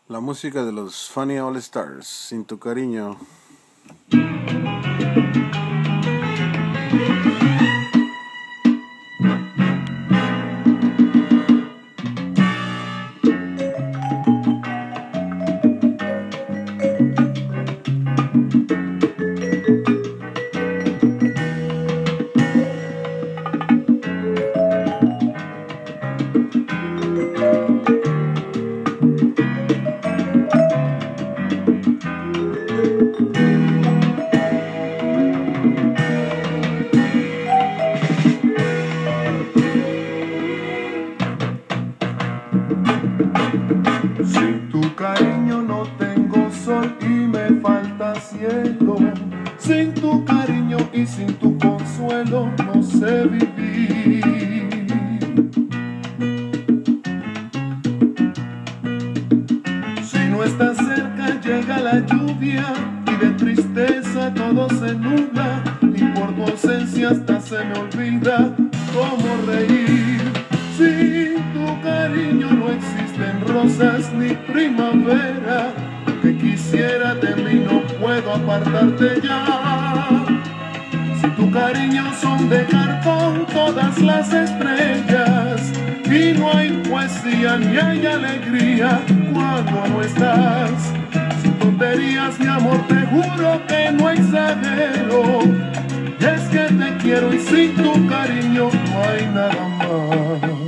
La música de los Funny All Stars, Sin tu cariño. Sin tu cariño no tengo sol y me falta cielo. Sin tu cariño y sin tu consuelo no sé vivir. Si no estás cerca llega la lluvia y de tristeza todo se nubla, y por tu ausencia hasta se me olvida cómo reír. Sin tu cariño no existen rosas ni primavera, que quisiera de mí no puedo apartarte ya. Si tu cariño son de cartón todas las estrellas, y no hay poesía ni hay alegría cuando no estás. Sin tonterías mi amor te juro que no exagero, y es que te quiero y sin tu cariño no hay nada más.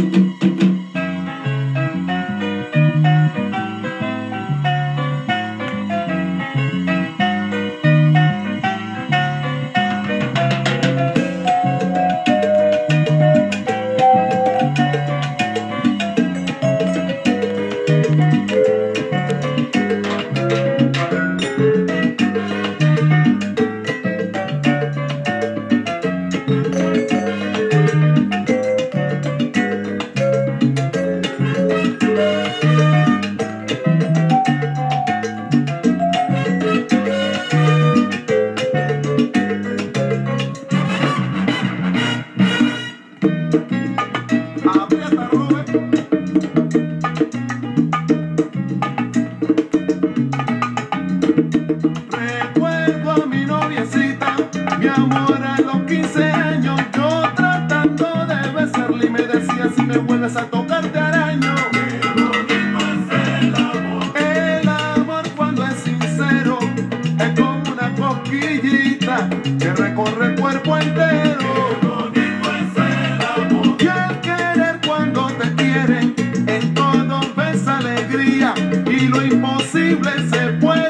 Recuerdo a mi noviecita, mi amor a los 15 años, yo tratando de besarle y me decía: si me vuelves a tocar te araño. Qué bonito es el amor cuando es sincero, es como una cosquillita que recorre el cuerpo entero. Qué bonito es el amor. Y el querer cuando te quieren, en todo ves alegría y lo imposible se puede.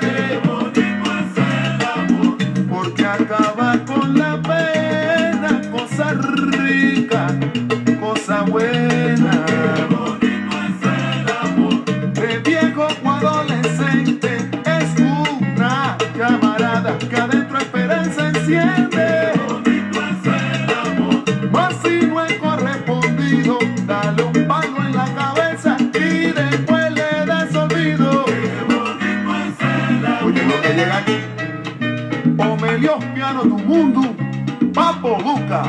Acaba con la pena, cosa rica, cosa buena. Qué bonito es el amor. De viejo o adolescente es una llamarada que adentro esperanza enciende. Qué bonito es el amor. Mas si no he correspondido, dale un palo en la cabeza y después le das olvido. Qué bonito es el amor. Oye, lo que llega aquí. Omelios Piano tu mundo, Papo Luca.